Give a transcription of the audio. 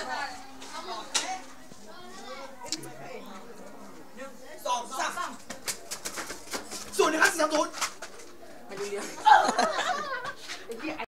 2 3ส่วน1 5 4 3 0